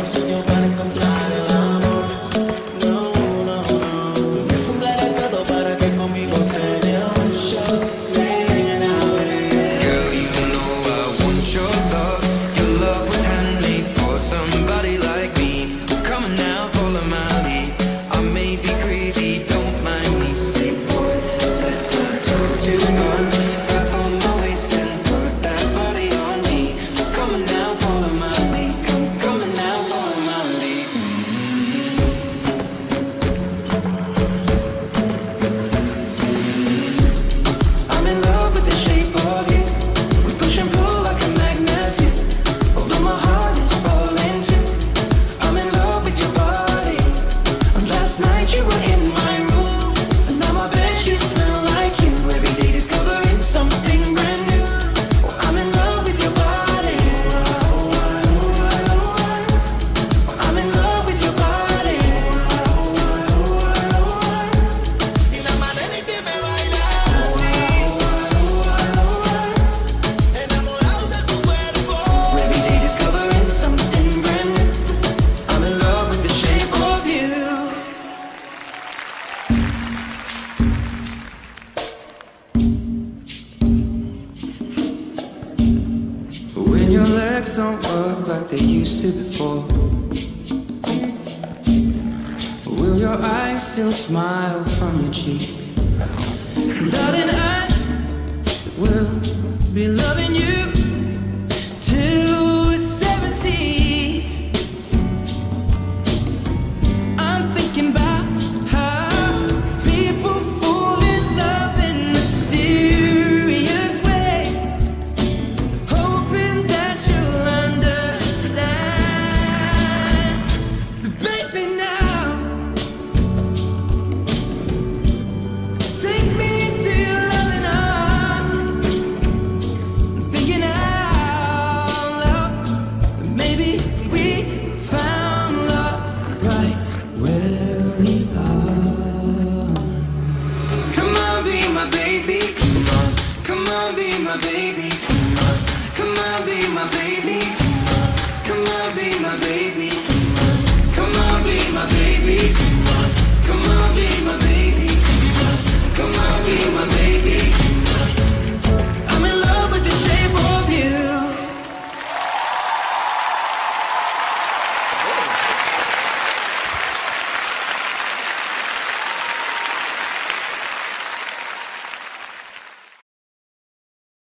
sitio para encontrar el amor. No, no, no. Me fundaré todo para que conmigo se dé un show. Girl, you know I want your love. Your love was handmade for somebody like me. Come on now, follow my lead. I may be crazy, don't mind me. Say, boy, let's not talk too much. Grab on my waist and put that body on me. Come on now, follow my lead. Come on now, follow my lead. I'm in love with the shape of you. We push and pull like a magnet do. Although my heart is falling too. I'm in love with your body. And last night you were in my room. And now my bed sheets smell like you. Every day discovering something brand new. Oh, I'm in love with your body. I'm in love with your body. Y la manera en que me bailas así. Enamorado de tu cuerpo. Every day discovering something brand new. I'm in love with the shape of you. When your legs don't work like they used to before, will your eyes still smile from your cheek? Darling, I will be loving you